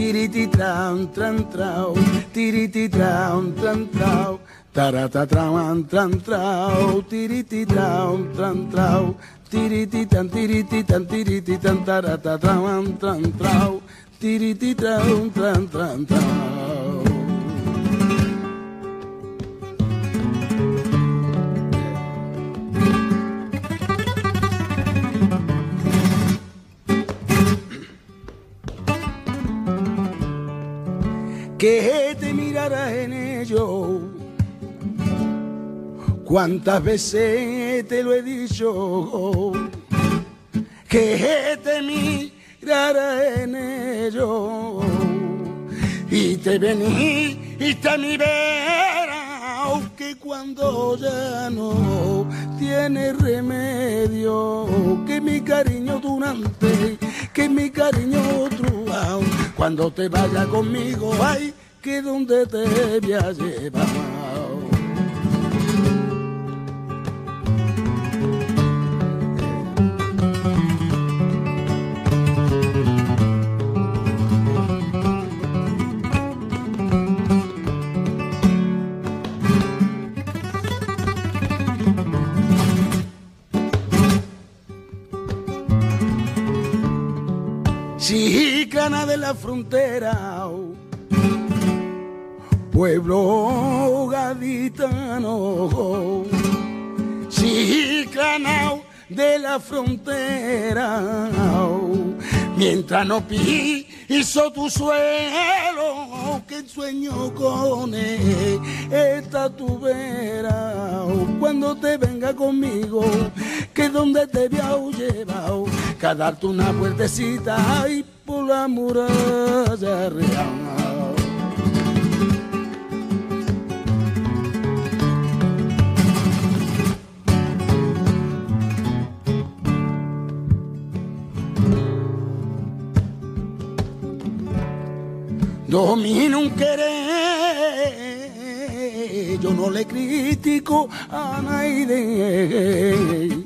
tiriti tran tran trau, tiriti tran tran trau, tarata tran tran trau, tiriti tran tran trau, tiriti tan tarata tran tran trau, tiriti tran tran tran trau. Que te mirarás en ello, cuántas veces te lo he dicho, que te mirarás en ello y te veniste a mi vera, que cuando ya no tiene remedio, que mi cariño durante, que mi cariño truao, cuando te vaya conmigo, ay, que donde te voy a llevar. Chicana de la frontera, pueblo gaditano, chicana de la frontera, mientras no piso tu suelo, que sueño con esta tu vera, cuando te venga conmigo, que donde te había llevado, que a darte una vueltecita y por la muralla real. Domino un querer, yo no le critico a nadie,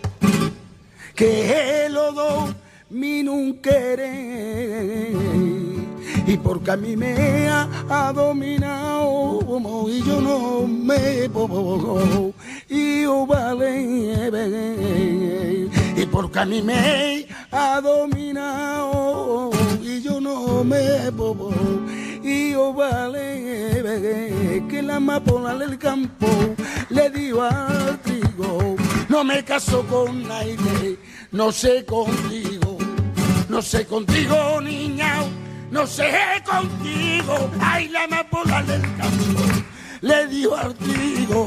que lo domino un querer, y porque a mí me ha dominado y yo no me puedo, y yo vale, y porque a mí me ha dominado y yo no me puedo, y yo vale, que la amapola del campo le dio al trigo, no me caso con nadie, no sé contigo, no sé contigo, niña, no sé contigo, ay, la amapola del campo le dio al trigo.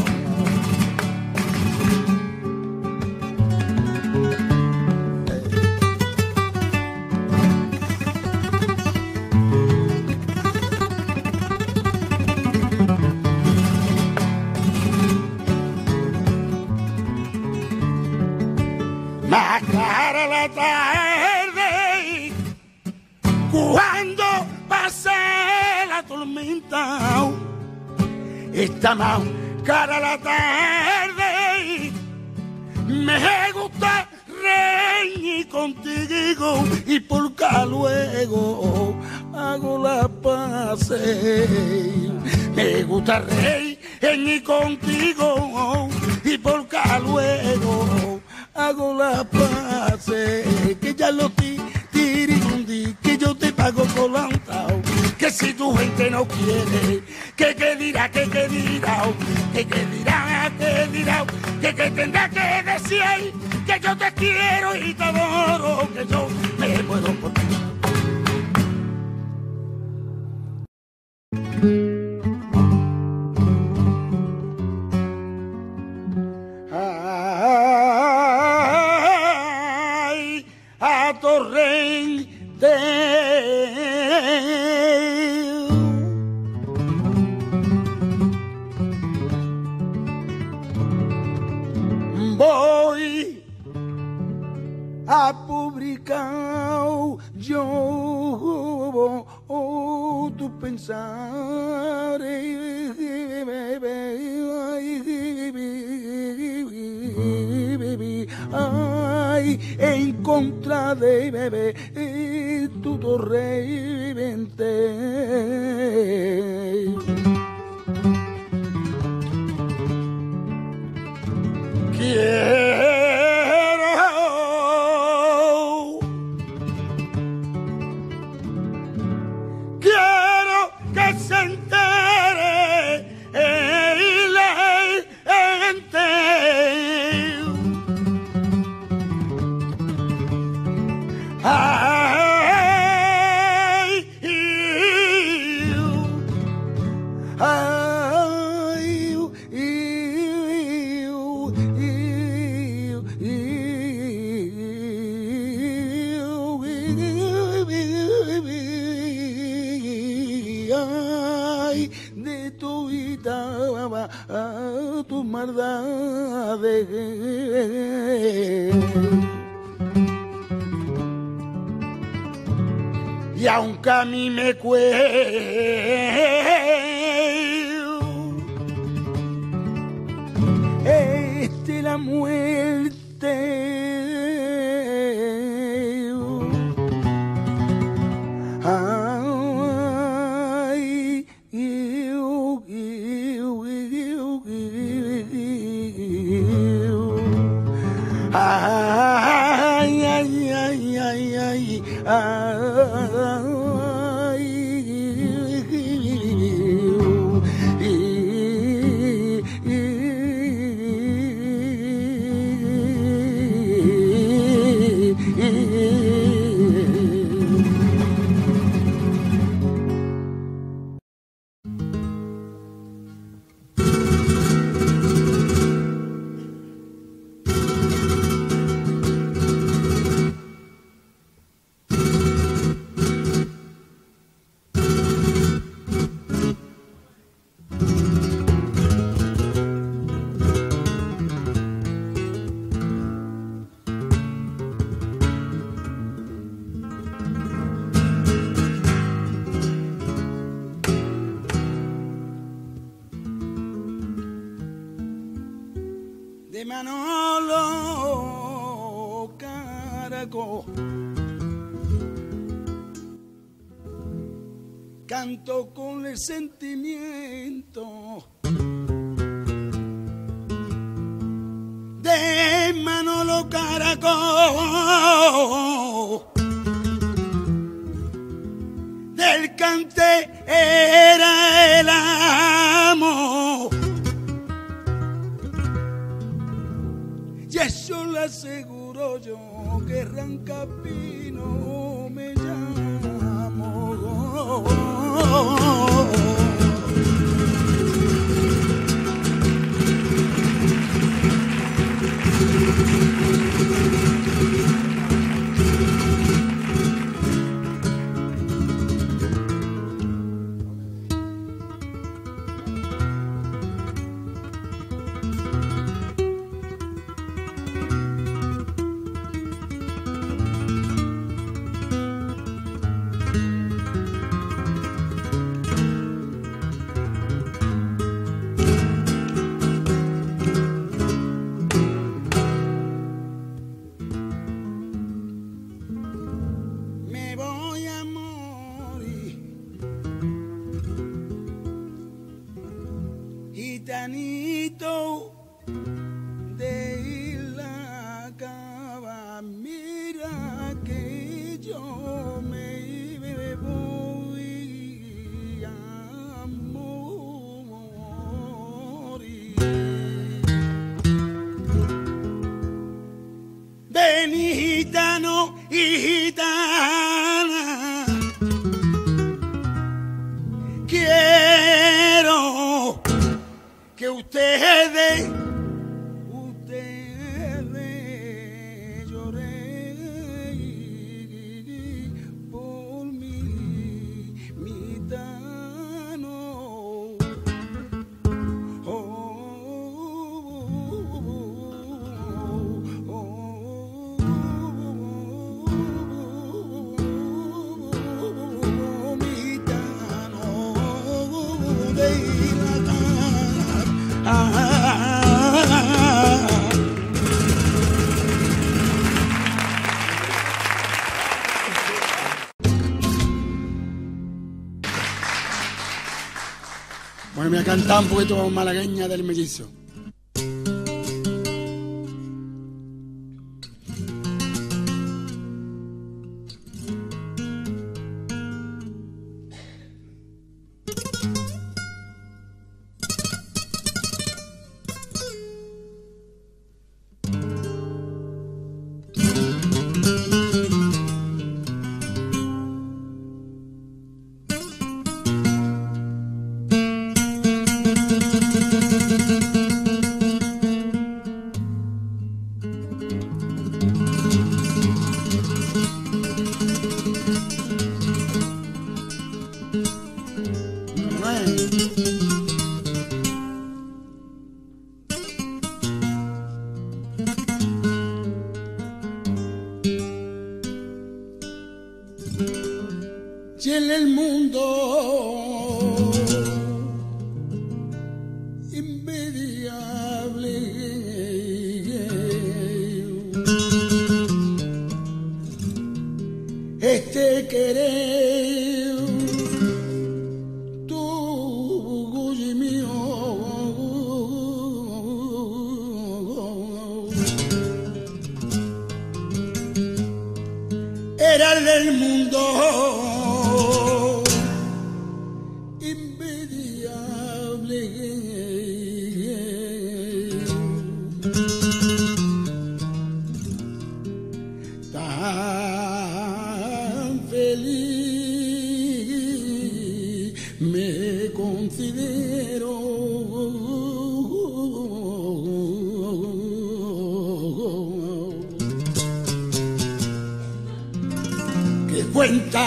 Más clara la tarde cuando pase la tormenta, está más cara la tarde, me gusta reír contigo y porque luego hago la paz, me gusta reír contigo y porque luego hago la paz, que ya lo tirigundi, que yo te pago colantao, que si tu gente no quiere, que dirá, que dirá, que dirá, que tendrá que decir, que yo te quiero y te adoro, que yo me muero por ti. Voy a publicar yo tu pensar, ay, en contra de bebé tu torrente. Quiero que se entere la gente. De tu vida a tus maldades. Y aunque a mí me cueste la muerte, de Manolo Caracol, canto con el sentimiento de Manolo Caracol, del cante era el amo. Y eso le aseguro yo que Rancapino me llamo. Gitanito de la cava, mira que yo me voy a morir. Ven gitano y gitana, quiero que ustedes lloren por mí, mi Tano. cantar un poquito malagueña del mellizo. Si en el mundo inmediable este querer tu y mío era el del mundo tan feliz me considero que cuenta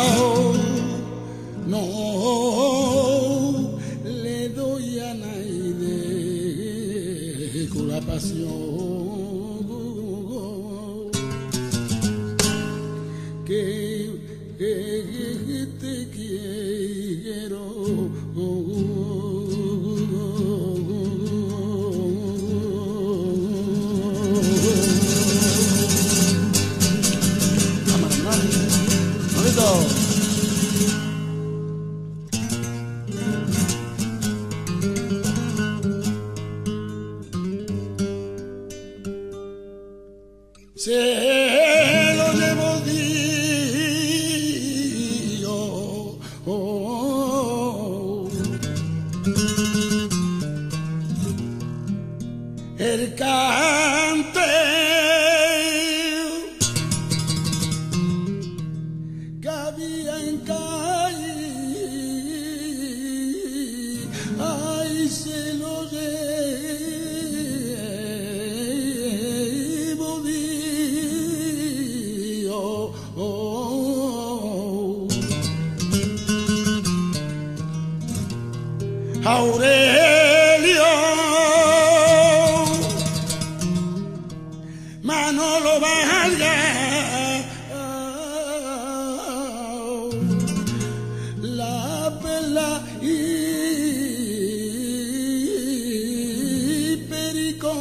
no le doy a nadie con la pasión que te quiero. Se lo llevo el cante que había en calle, ay, se lo llevo Dios. Aurelio Manolo Vargas, la Perla y Perico,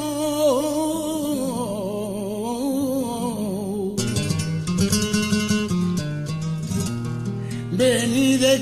vení de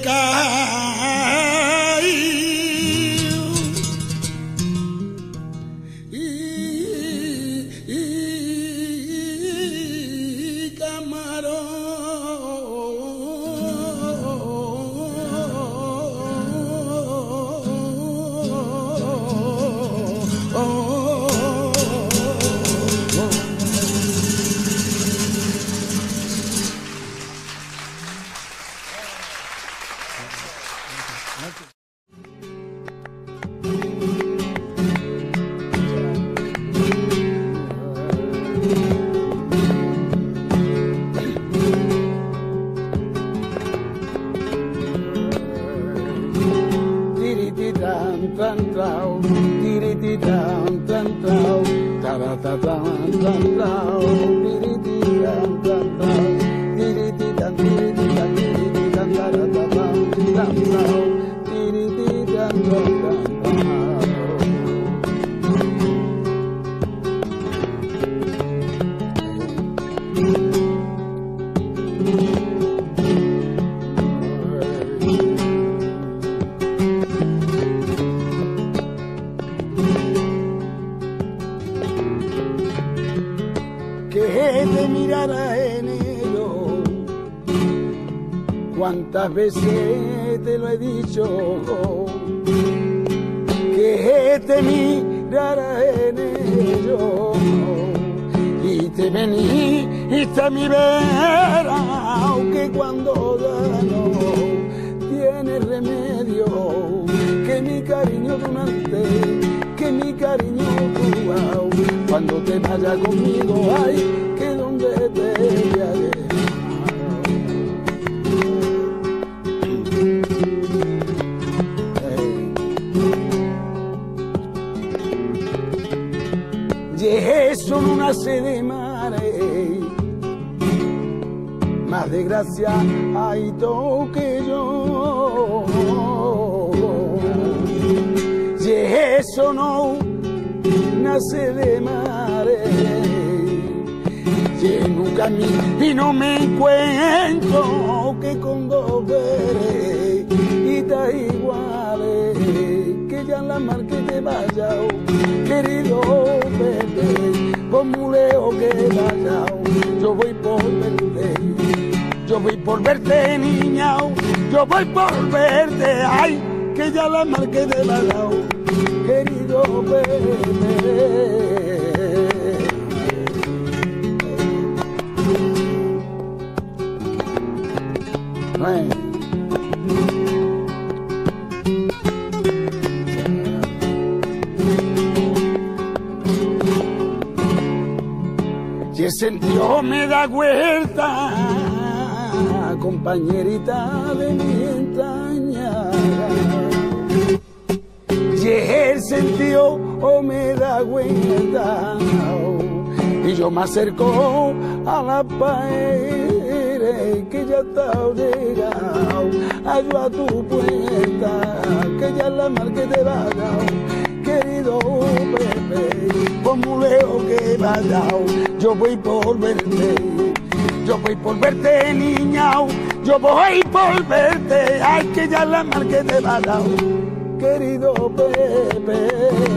que te mirara en ello. Cuántas veces te lo he dicho, que te mirara en ello. Y te veniste a mi vera, aunque cuando ya no tiene remedio, que mi cariño donante, que mi cariño tu, cuando te vaya conmigo, ay, que donde te hallaré. Y eso no nace de mare, más de gracia hay todo que yo. Y eso no nace de mare, y en un camino me encuentro que con dos veres y ta iguales, que ya la mar que te vaya, querido Pepe, por muy lejos que vaya, yo voy por verte, yo voy por verte, niña, yo voy por verte, ay, que ya la mar que te vaya, querido Pepe. Y el sentido me da vuelta, compañerita de mi entraña. Y el sentido me da vuelta, y yo me acerco a la pared, que ya está llegado, ayuda a tu puerta, que ya la mar que te vaya, querido Pepe, por muy lejos que vaya, yo voy por verte, yo voy por verte, niña, yo voy por verte, ay, que ya la mar que te vaya, querido Pepe.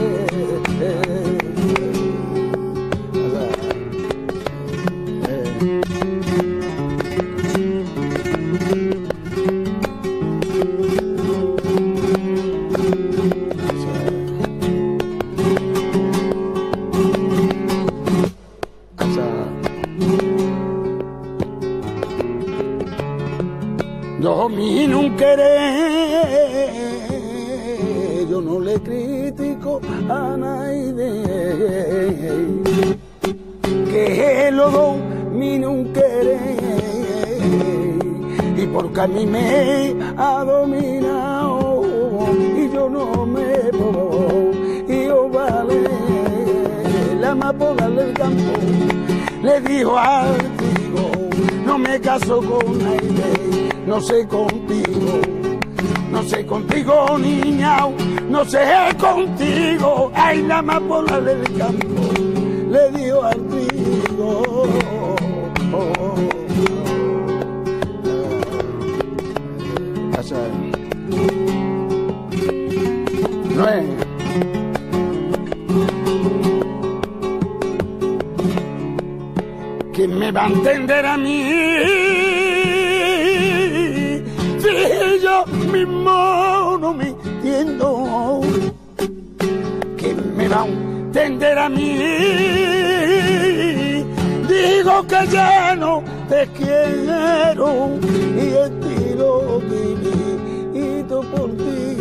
Yo mi no querer, yo no le critico a nadie, que lo do mi no querer, y porque a mí me ha dominado, y yo no me puedo, y yo vale, la amapola del campo, le dijo al trigo, no me caso con nadie, no sé contigo, no sé contigo, niña, no sé contigo, ay, la amapola del campo, le dio al trigo. No es. ¿Quién me va a entender a mí? Si yo mismo no me entiendo, ¿quién me va a entender a mí? Digo que ya no te quiero y estilo viví por ti.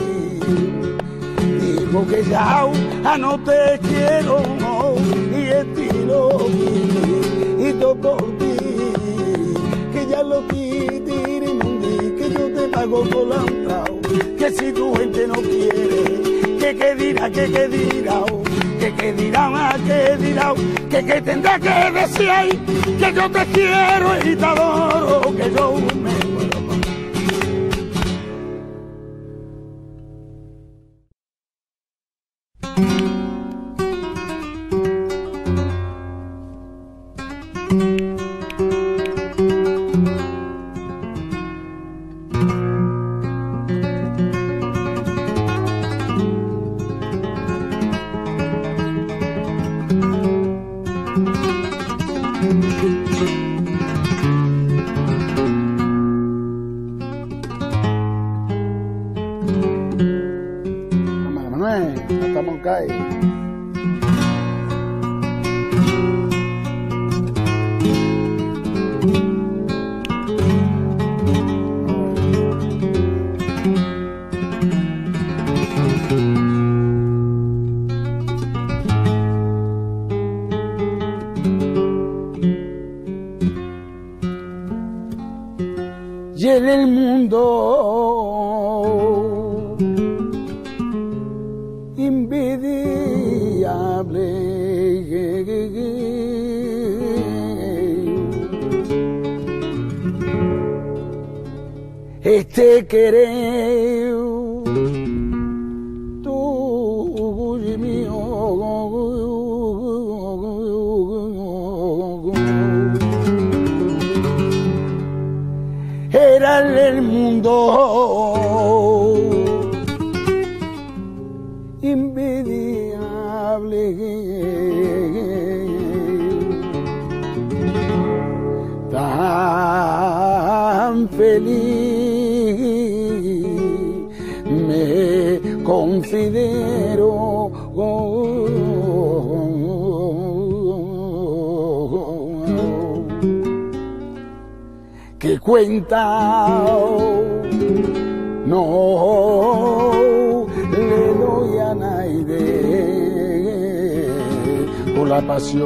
Digo que ya no te quiero y estilo viví por ti. Que ya lo tirimundi, que yo te pago colantao, que si tu gente no quiere, que dirá, que dirá, que dirá, que tendrá que decir ahí, que yo te quiero y te adoro, que yo me muero. Manuel, estamos acá. Y en el mundo invidiable este querer tuyo y mío era el mundo invidiable, tan feliz me considero. Que cuenta no le doy a nadie por la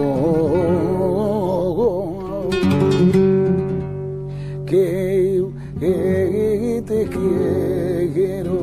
pasión que te quiero.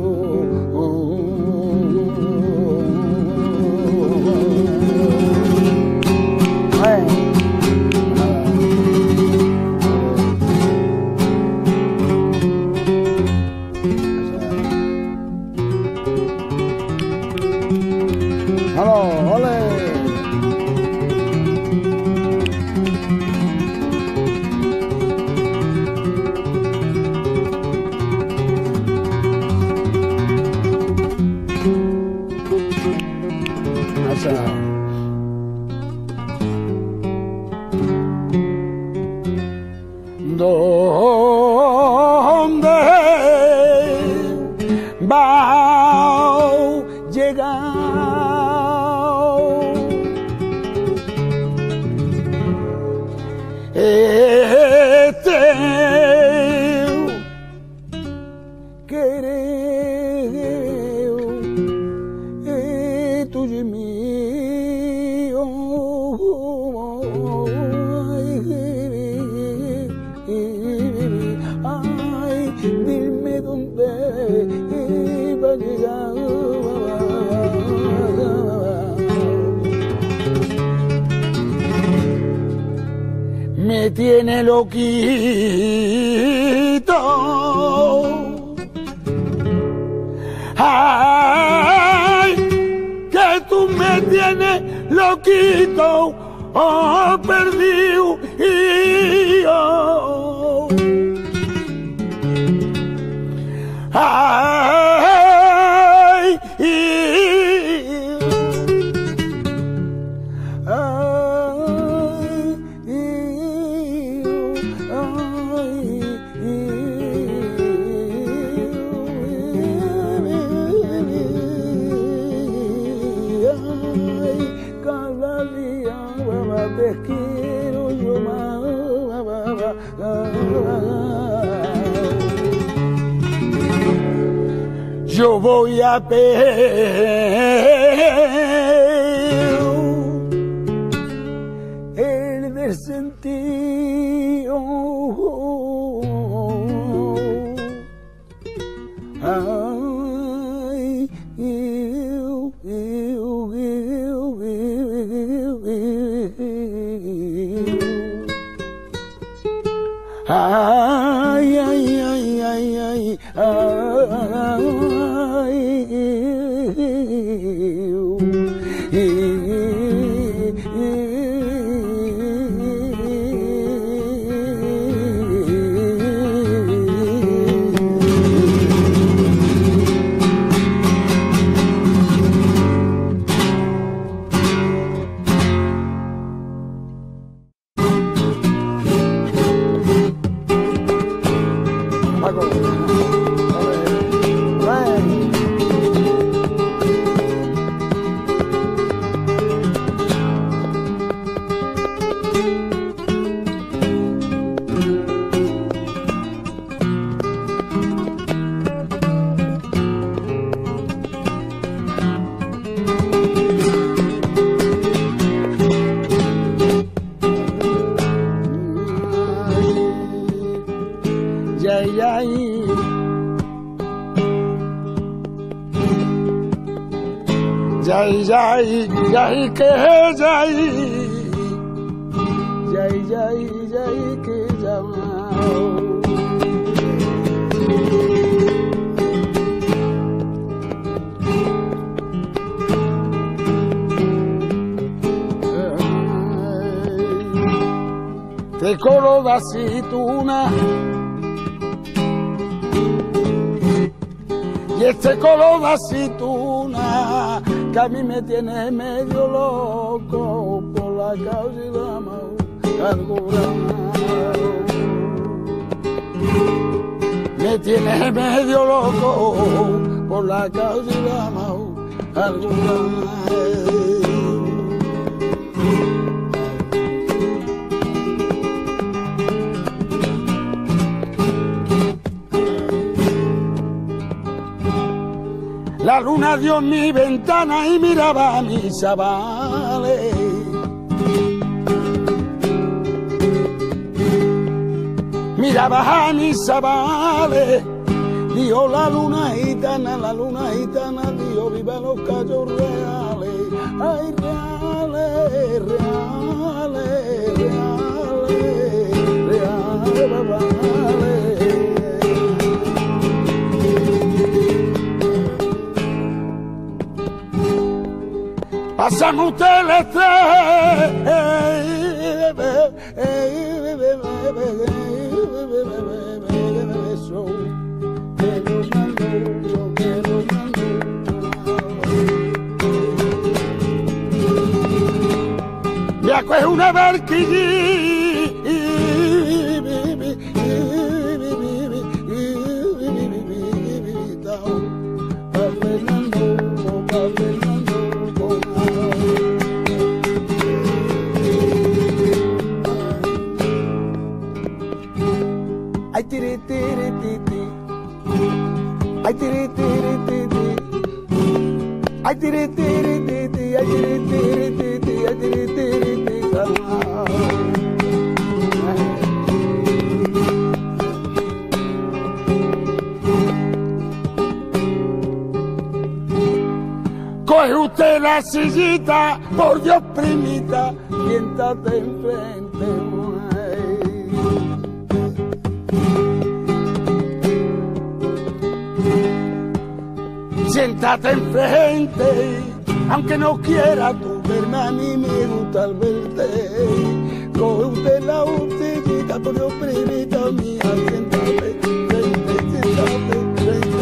¿Dónde va a llegar este querer tuyo y mío? Ay, dime dónde va a llegar. Me tiene loquito. Ay, que tú me tienes loquito, oh, perdido y yo. Ay, cada día te quiero yo más. Yo voy a perder sentido. Ay, ay, ay, ay, ay, ay, Yay, yay, yay, que yay. Yay, yay, yay, que llamao. De color de aceituna y este color de aceituna que a mí me tiene medio loco por la causa y la me tiene medio loco por la causa y la La luna dio en mi ventana y miraba a mis chavales. Miraba a mis chavales. Dijo la luna gitana, dijo viva los callos reales. Ay, reales, reales, reales, reales, reales. Pasamos ustedes me acuerdo una barquilla ay tiri tiri titi ay tiri tiri titi ay tiri tiri titi ay tiri tiri titi ay tiri tiri titi coge usted la sillita, por Dios primita, siéntate enfrente. Siéntate enfrente, aunque no quiera tú verme, a mí me gusta el verte. Coge usted la botellita, por Dios primita mía, siéntate enfrente, siéntate enfrente.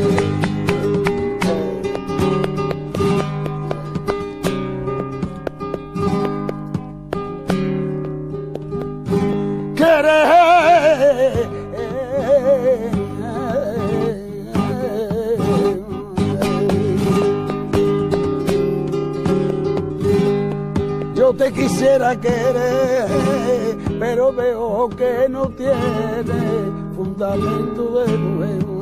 Yo te quisiera querer, pero veo que no tiene fundamento de nuevo.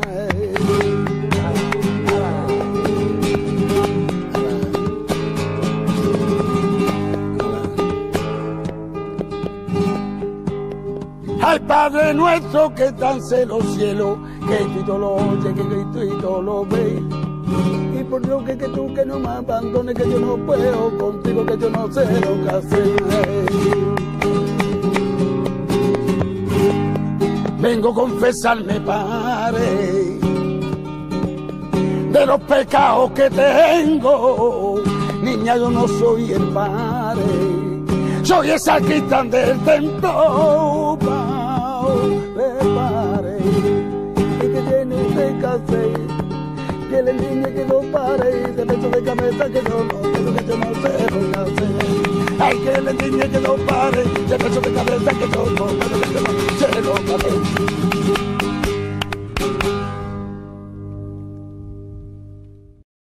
Ay, Padre nuestro que estás en los cielos, que Cristo lo oye, que Cristo lo ve. Y por Dios que tú que no me abandones, que yo no puedo contigo, que yo no sé lo que hacer. Vengo a confesarme, Padre, de los pecados que tengo. Niña, yo no soy el Padre, soy esa cristán del templo, Padre, y que tiene usted que hacer. Que le niñe que no pare, de pecho de cabeza que yo no sé lo que hacer. Ay, que le niñe que no pare, de pecho de cabeza que yo no sé lo que hacer.